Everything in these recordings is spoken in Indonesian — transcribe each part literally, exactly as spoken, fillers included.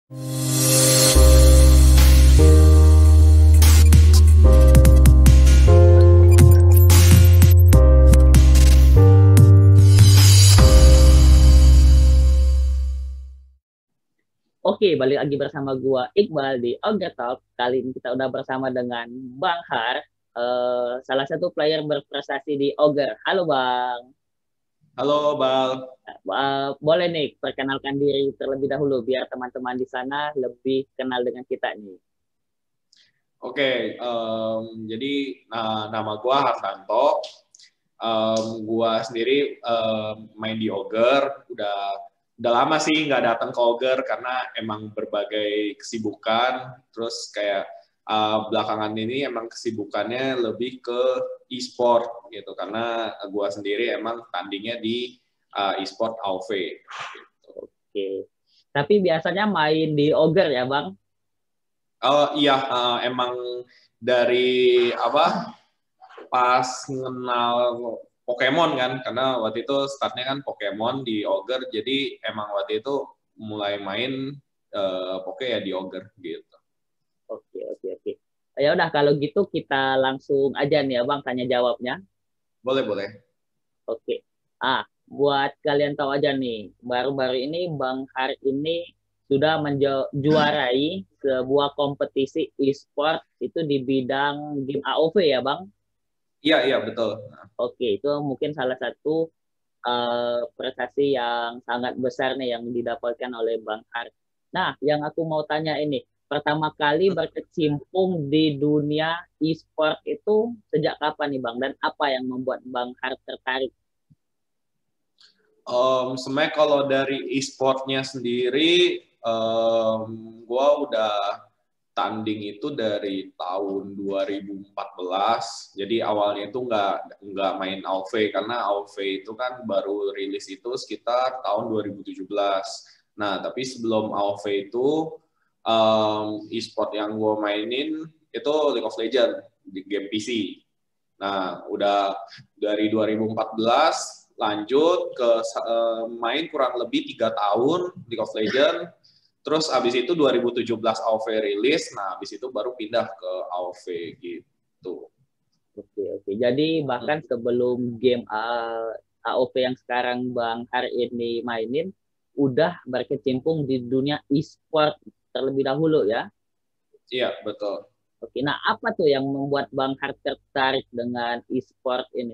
Oke, balik lagi bersama gua Iqbal di Ogre Talk. Kali ini kita udah bersama dengan Bang Har, uh, salah satu player berprestasi di Ogre. Halo Bang. Halo Bal. Uh, boleh nih perkenalkan diri terlebih dahulu biar teman-teman di sana lebih kenal dengan kita nih. Oke, um, jadi nah, nama gua Hartanto. Um, gua sendiri um, main di Ogre. Udah udah lama sih nggak datang ke Ogre karena emang berbagai kesibukan. Terus kayak uh, belakangan ini emang kesibukannya lebih ke e-sport gitu karena gua sendiri emang tandingnya di uh, e-sport A O V. Gitu. Oke. Tapi biasanya main di Ogre ya, Bang? Oh iya, uh, emang dari apa? Pas kenal Pokemon kan, karena waktu itu startnya kan Pokemon di Ogre, jadi emang waktu itu mulai main uh, Poke ya di Ogre gitu. Oke oke oke. Ya udah kalau gitu kita langsung aja nih ya Bang tanya jawabnya. Boleh boleh. Oke. Ah, buat kalian tahu aja nih, baru-baru ini Bang Har ini sudah menjuarai sebuah kompetisi e-sport itu di bidang game A O V ya Bang? Iya iya betul. Oke, itu mungkin salah satu uh, prestasi yang sangat besar nih yang didapatkan oleh Bang Har. Nah, yang aku mau tanya ini, pertama kali berkecimpung di dunia e-sport itu sejak kapan nih Bang? Dan apa yang membuat Bang Har tertarik? Um, sebenarnya kalau dari e-sportnya sendiri, um, gue udah tanding itu dari tahun dua ribu empat belas. Jadi awalnya itu nggak nggak main A O V karena A O V itu kan baru rilis itu sekitar tahun dua ribu tujuh belas. Nah, tapi sebelum A O V itu um, e-sport yang gue mainin itu League of Legends di game P C. Nah, udah dari dua ribu empat belas lanjut ke uh, main kurang lebih tiga tahun League of Legends. Terus abis itu dua ribu tujuh belas A O V rilis, nah abis itu baru pindah ke A O V gitu. Oke oke. Jadi bahkan hmm. sebelum game uh, A O V yang sekarang Bang Har ini mainin, udah berkecimpung di dunia e-sport terlebih dahulu ya? Iya betul. Oke. Nah apa tuh yang membuat Bang Har tertarik dengan e-sport ini?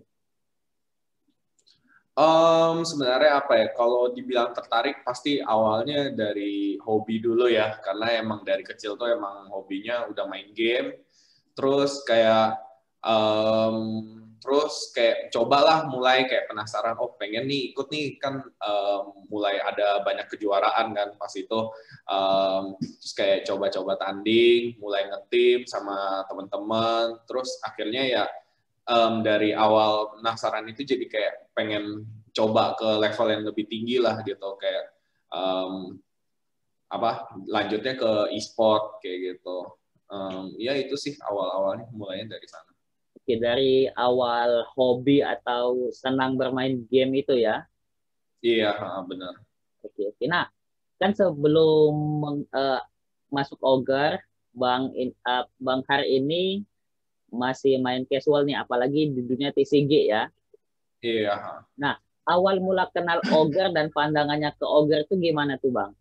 Um, sebenarnya apa ya, kalau dibilang tertarik pasti awalnya dari hobi dulu ya, karena emang dari kecil tuh emang hobinya udah main game, terus kayak um, terus kayak cobalah mulai kayak penasaran, oh pengen nih ikut nih kan, um, mulai ada banyak kejuaraan kan pas itu, um, terus kayak coba-coba tanding, mulai ngetim sama teman-teman, terus akhirnya ya Um, dari awal penasaran itu jadi kayak pengen coba ke level yang lebih tinggi lah gitu, kayak um, apa lanjutnya ke e-sport kayak gitu. Um, ya itu sih awal-awalnya mulainya dari sana. Oke, dari awal hobi atau senang bermain game itu ya? Iya benar. Oke oke. Nah kan sebelum uh, masuk Ogre, Bang uh, Bang Har ini masih main casual nih, apalagi di dunia T C G ya. Iya. Nah, awal mula kenal Ogre dan pandangannya ke Ogre itu gimana tuh Bang?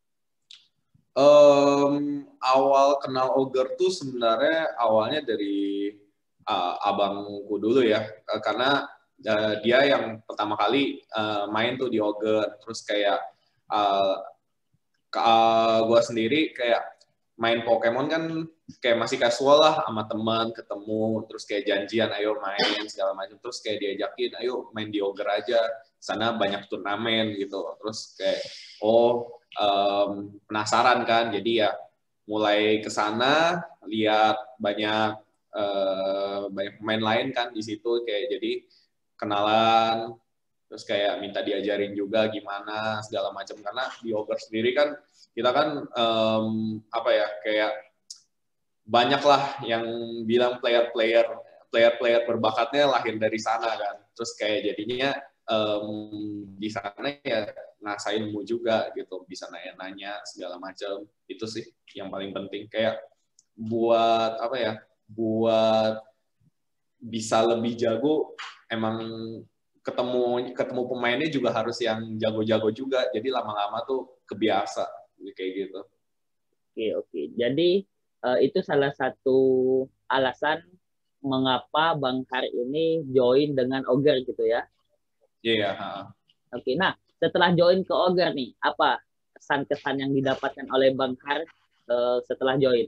Um, awal kenal Ogre tuh sebenarnya awalnya dari uh, abangku dulu ya, karena uh, dia yang pertama kali uh, main tuh di Ogre, terus kayak uh, uh, gue sendiri kayak main Pokemon kan kayak masih casual lah sama teman, ketemu, terus kayak janjian, ayo main, segala macam. Terus kayak diajakin, ayo main di Ogre aja, sana banyak turnamen gitu. Terus kayak, oh um, penasaran kan, jadi ya mulai ke sana, lihat banyak uh, banyak pemain lain kan di situ, kayak jadi kenalan, terus kayak minta diajarin juga gimana, segala macam. Karena di Ogre sendiri kan, kita kan um, apa ya kayak banyak lah yang bilang player-player player-player berbakatnya lahir dari sana kan, terus kayak jadinya um, di sana ya ngasah ilmu juga gitu, bisa nanya-nanya segala macam. Itu sih yang paling penting, kayak buat apa ya, buat bisa lebih jago emang ketemu ketemu pemainnya juga harus yang jago-jago juga, jadi lama-lama tuh kebiasa kayak gitu. Oke, oke. Jadi uh, itu salah satu alasan mengapa Bang Har ini join dengan Ogre gitu ya. Iya, yeah. Oke, nah setelah join ke Ogre nih, apa kesan-kesan yang didapatkan oleh Bang Har uh, setelah join?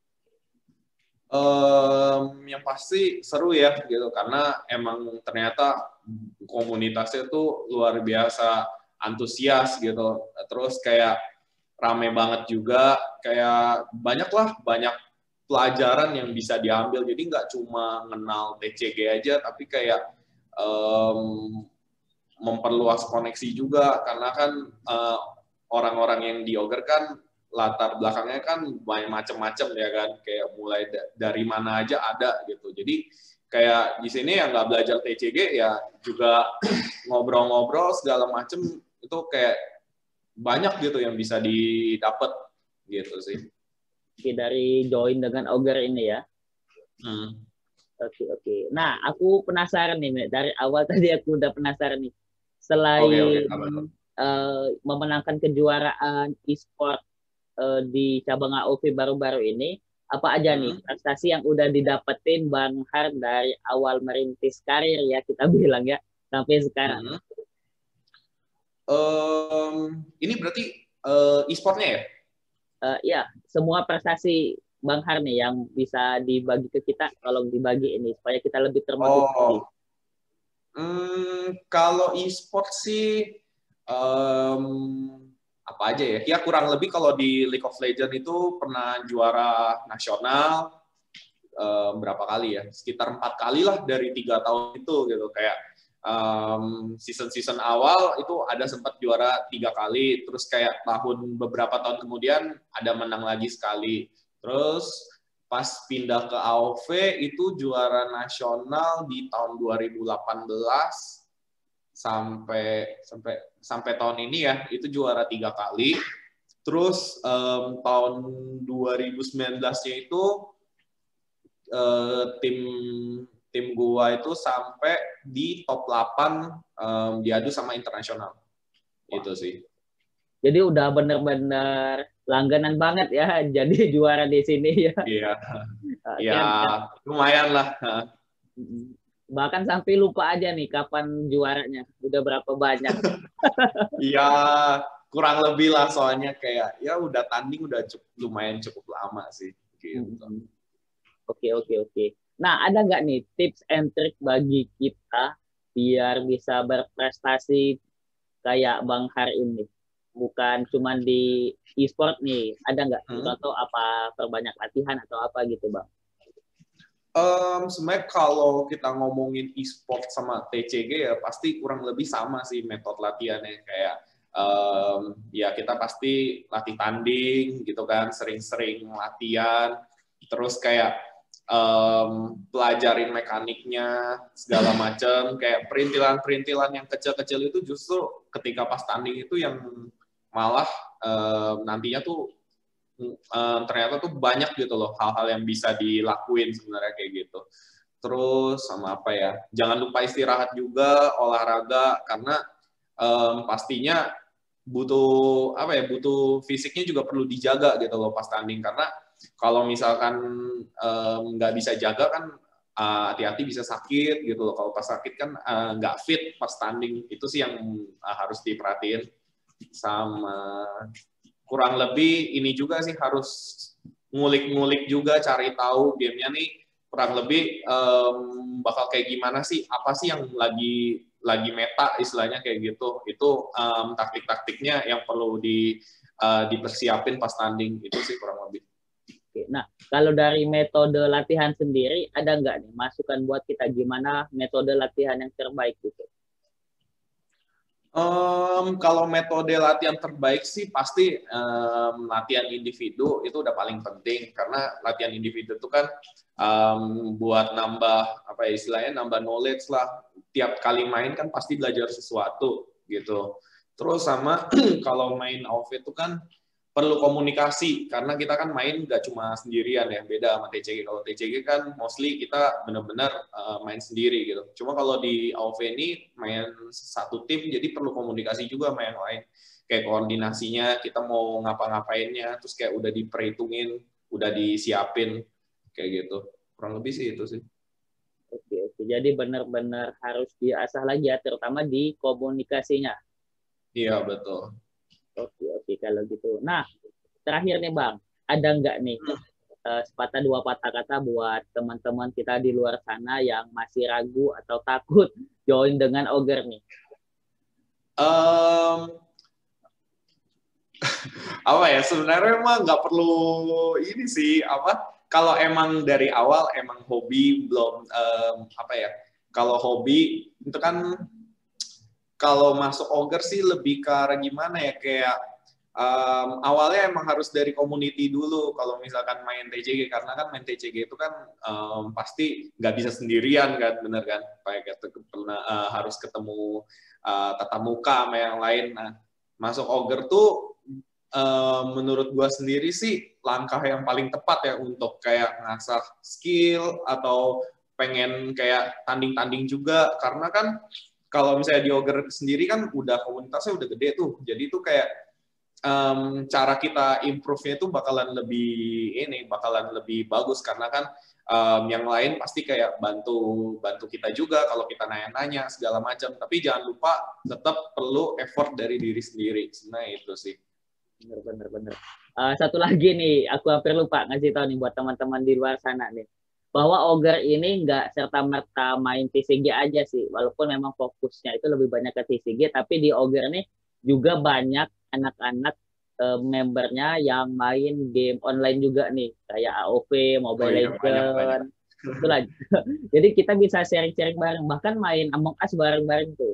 Um, yang pasti seru ya gitu, karena emang ternyata komunitasnya tuh luar biasa antusias gitu, terus kayak rame banget juga, kayak banyak lah banyak pelajaran yang bisa diambil, jadi nggak cuma kenal T C G aja, tapi kayak um, memperluas koneksi juga, karena kan uh, orang-orang yang di Ogre kan latar belakangnya kan banyak macam-macam ya kan, kayak mulai da dari mana aja ada gitu. Jadi kayak di sini yang nggak belajar T C G ya juga ngobrol-ngobrol segala macam, itu kayak banyak gitu yang bisa didapat gitu sih. Oke, dari join dengan Ogre ini ya. Hmm. Oke, oke. Nah, aku penasaran nih, dari awal tadi aku udah penasaran nih. Selain okay, okay. Uh, memenangkan kejuaraan e-sport uh, di cabang A O V baru-baru ini, apa aja hmm. nih prestasi yang udah didapetin Bang Har dari awal merintis karir ya, kita bilang ya, sampai sekarang? Hmm. Um, ini berarti uh, e-sportnya ya? Uh, ya, semua prestasi Bang Har nih yang bisa dibagi ke kita, tolong dibagi ini supaya kita lebih termotivasi. Oh. Hmm, kalau e-sport sih um, apa aja ya? Ya kurang lebih kalau di League of Legends itu pernah juara nasional um, berapa kali ya? Sekitar empat kali lah dari tiga tahun itu gitu. Kayak um, season-season awal itu ada sempat juara tiga kali, terus kayak tahun beberapa tahun kemudian ada menang lagi sekali. Terus pas pindah ke A O V itu juara nasional di tahun dua ribu delapan belas sampai sampai sampai tahun ini ya, itu juara tiga kali. Terus um, tahun dua ribu sembilan belas-nya itu uh, tim tim gua itu sampai di top delapan um, diadu sama internasional. Itu sih. Jadi udah bener-bener langganan banget ya jadi juara di sini ya. Iya. Ya, lumayan lah. Bahkan sampai lupa aja nih kapan juaranya. Udah berapa banyak. Iya, kurang lebih lah, soalnya kayak ya udah tanding udah cukup, lumayan cukup lama sih. Gitu. Oke, oke, oke. Nah, ada nggak nih tips and trick bagi kita biar bisa berprestasi kayak Bang Har ini? Bukan cuma di e-sport nih, ada nggak hmm. contoh apa perbanyak latihan atau apa gitu Bang? Um, sebenarnya kalau kita ngomongin e-sport sama T C G ya pasti kurang lebih sama sih metode latihannya, kayak um, ya kita pasti latih tanding gitu kan, sering-sering latihan, terus kayak um, pelajarin mekaniknya segala macam, kayak perintilan-perintilan yang kecil-kecil itu justru ketika pas tanding itu yang malah um, nantinya tuh um, ternyata tuh banyak gitu loh hal-hal yang bisa dilakuin sebenarnya kayak gitu. Terus sama apa ya, jangan lupa istirahat juga, olahraga, karena um, pastinya butuh apa ya, butuh fisiknya juga perlu dijaga gitu loh pas tanding, karena kalau misalkan nggak um, bisa jaga kan uh, hati-hati bisa sakit gitu loh. Kalau pas sakit kan nggak uh, fit pas tanding, itu sih yang uh, harus diperhatiin. Sama kurang lebih ini juga sih, harus ngulik-ngulik juga, cari tahu gamenya nih kurang lebih um, bakal kayak gimana sih, apa sih yang lagi lagi meta istilahnya kayak gitu. Itu um, taktik-taktiknya yang perlu di uh, dipersiapin pas tanding, itu sih kurang lebih. Nah, kalau dari metode latihan sendiri ada nggak nih masukan buat kita gimana metode latihan yang terbaik gitu? Um, kalau metode latihan terbaik sih pasti um, latihan individu itu udah paling penting, karena latihan individu itu kan um, buat nambah apa ya istilahnya, nambah knowledge lah. tiap kali main kan pasti belajar sesuatu gitu. Terus sama kalau main A O V itu kan perlu komunikasi karena kita kan main nggak cuma sendirian ya, beda sama T C G. Kalau T C G kan mostly kita benar-benar uh, main sendiri gitu. Cuma kalau di A O V ini main satu tim, jadi perlu komunikasi juga sama yang lain. Kayak koordinasinya, kita mau ngapa-ngapainnya, terus kayak udah diperhitungin, udah disiapin, kayak gitu. Kurang lebih sih itu sih. Oke, oke. Jadi benar-benar harus diasah lagi ya, terutama di komunikasinya. Iya, betul. Oke, oke kalau gitu. Nah, terakhir nih Bang, ada nggak nih uh, sepatah dua patah kata buat teman-teman kita di luar sana yang masih ragu atau takut join dengan Ogre nih? Um, apa ya, sebenarnya emang nggak perlu ini sih, apa, kalau emang dari awal emang hobi belum, um, apa ya, kalau hobi itu kan kalau masuk Ogre sih lebih ke arah gimana ya, kayak um, awalnya emang harus dari community dulu kalau misalkan main T C G, karena kan main T C G itu kan um, pasti nggak bisa sendirian kan, bener kan, kayak pernah uh, harus ketemu uh, tatap muka sama yang lain. Nah, masuk Ogre tuh uh, menurut gua sendiri sih langkah yang paling tepat ya untuk kayak ngasah skill atau pengen kayak tanding-tanding juga, karena kan kalau misalnya di Ogre sendiri kan udah komunitasnya udah gede tuh, jadi tuh kayak um, cara kita improve-nya itu bakalan lebih ini, bakalan lebih bagus karena kan um, yang lain pasti kayak bantu bantu kita juga kalau kita nanya-nanya segala macam. Tapi jangan lupa tetap perlu effort dari diri sendiri. Sebenarnya itu sih. Bener bener bener. Uh, satu lagi nih, aku hampir lupa ngasih tahu nih buat teman-teman di luar sana nih, bahwa Ogre ini nggak serta-merta main T C G aja sih, walaupun memang fokusnya itu lebih banyak ke T C G, tapi di Ogre nih juga banyak anak-anak uh, membernya yang main game online juga nih, kayak A O V, Mobile oh, iya, Legends, itulah. Jadi kita bisa sharing-sharing bareng, bahkan main Among Us bareng-bareng tuh.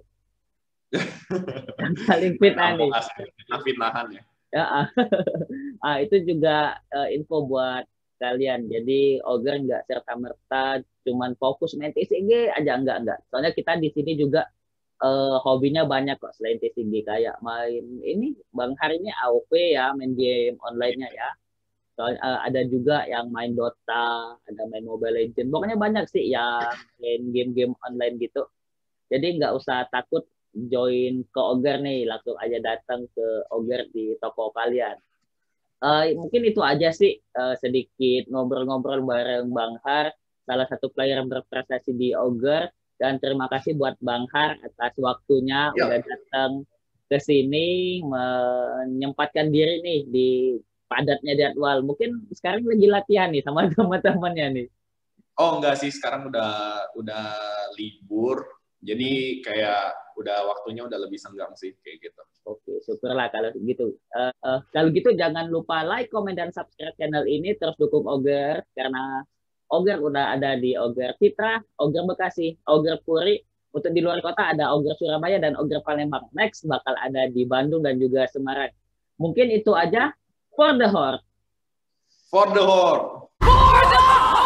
Yang paling fit nih. Fitnahan ya. Ya, ah, itu juga uh, info buat kalian. Jadi Ogre nggak serta-merta cuman fokus main T C G aja, enggak enggak. Soalnya kita di sini juga uh, hobinya banyak kok selain T C G, kayak main ini Bang Har ini A O V ya, main game online-nya ya. Soalnya uh, ada juga yang main Dota, ada main Mobile Legends. Pokoknya banyak sih yang main game-game online gitu. Jadi nggak usah takut join ke Ogre nih, langsung aja datang ke Ogre di toko kalian. Uh, mungkin itu aja sih, uh, sedikit ngobrol-ngobrol bareng Bang Har, salah satu player yang berprestasi di Ogre. Dan terima kasih buat Bang Har atas waktunya ya. Udah datang ke sini, menyempatkan diri nih di padatnya jadwal. Mungkin sekarang lagi latihan nih sama teman-temannya nih. Oh enggak sih, sekarang udah udah libur. Jadi kayak udah waktunya udah lebih senggang sih kayak gitu. Oke, syukurlah kalau gitu. Uh, uh, kalau gitu jangan lupa like, komen, dan subscribe channel ini. Terus dukung Ogre karena Ogre udah ada di Ogre Citra, Ogre Bekasi, Ogre Puri. Untuk di luar kota ada Ogre Surabaya dan Ogre Palembang. Next bakal ada di Bandung dan juga Semarang. Mungkin itu aja. For the Horde. For the Horde. For the Horde.